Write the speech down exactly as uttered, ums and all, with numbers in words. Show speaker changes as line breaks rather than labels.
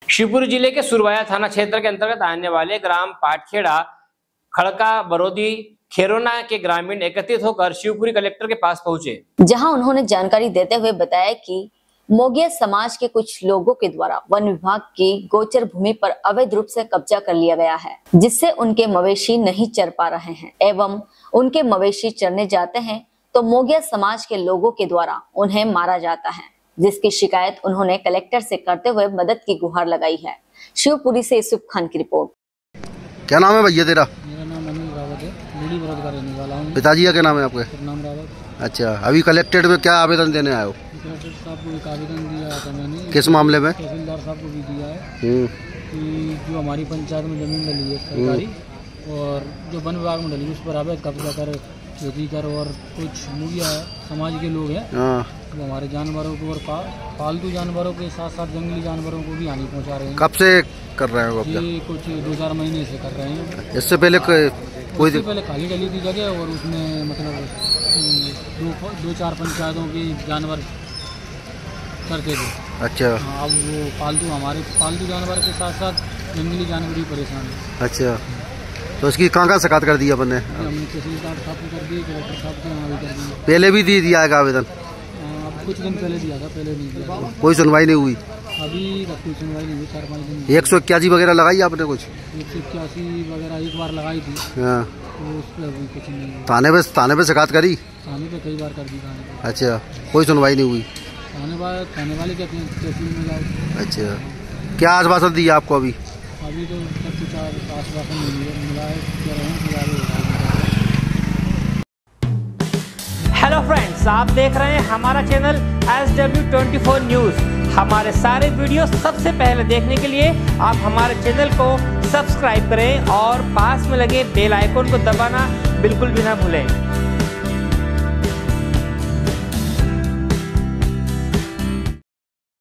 शिवपुरी जिले के सुरवाया थाना क्षेत्र के अंतर्गत आने वाले ग्राम पाटखेड़ा खड़का बरोदी खेरोना के ग्रामीण एकत्रित होकर शिवपुरी कलेक्टर के पास पहुंचे,
जहां उन्होंने जानकारी देते हुए बताया कि मोगिया समाज के कुछ लोगों के द्वारा वन विभाग की गोचर भूमि पर अवैध रूप से कब्जा कर लिया गया है, जिससे उनके मवेशी नहीं चर पा रहे हैं एवं उनके मवेशी चरने जाते हैं तो मोगिया समाज के लोगों के द्वारा उन्हें मारा जाता है, जिसकी शिकायत उन्होंने कलेक्टर से करते हुए मदद की गुहार लगाई है। शिवपुरी से यूसुफ खान की रिपोर्ट।
क्या नाम है भैया तेरा?
मेरा नाम अनिल रावत है, बूढ़ी बरोद का रहने वाला हूँ।
पिताजी का क्या नाम है आपके?
नाम रावत।
अच्छा, अभी कलेक्टेड में क्या आवेदन देने आए हो?
कलेक्टर साहब को एक आवेदन दिया था मैंने।
किस मामले में?
तहसीलदार साहब को भी दिया है कि जो हमारी पंचायत में जमीन डली है सरकारी और जो वन विभाग में डली है उस पर अवैध कब्जा कर खेती कर और कुछ मुखिया समाज के लोग हैं तो हमारे जानवरों को और पा, पालतू जानवरों के साथ साथ जंगली जानवरों को भी हानि पहुंचा रहे हैं।
कब से कर रहे हो?
ये कुछ दो चार महीने से कर रहे हैं।
इससे पहले कोई
इससे पहले खाली डली थी जगह और उसमें मतलब दो दो चार पंचायतों के जानवर करते थे। अच्छा। अब वो पालतू हमारे पालतू जानवर के साथ साथ जंगली जानवर भी परेशान है।
अच्छा, तो इसकी कहाँ कहाँ शिकायत कर दी अपन ने?
हमने तहसीलदार साहब को कर दी, कलेक्टर साहब को यहाँ भी कर दी।
पहले भी दी दिया है आवेदन?
कुछ दिन पहले दिया था, पहले नहीं दिया।
कोई सुनवाई नहीं हुई?
अभी तक कोई सुनवाई नहीं हुई। चार पाँच दिन
एक सौ इक्यासी वगैरह लगाई आपने? कुछ
एक सौ इक्यासी वगैरह एक बार लगाई थी।
हाँ,
तो उस पर अभी कुछ नहीं।
थाने पे थाने पे शिकायत करी?
थाने पे कई बार कर दी थाने पे।
अच्छा, कोई सुनवाई नहीं हुई?
थाने वाले थाने वाले कहते हैं तहसील में जाओ।
अच्छा, क्या आश्वासन दिया आपको अभी?
अभी तो सब कुछ आश्वासन मिला है, कह रहे हैं कि आगे।
हेलो फ्रेंड्स, आप देख रहे हैं हमारा channel S W twenty four news. हमारे सारे वीडियो सबसे पहले देखने के लिए आप हमारे चैनल को सब्सक्राइब करें और पास में लगे बेल आइकन को दबाना बिल्कुल भी ना भूलें।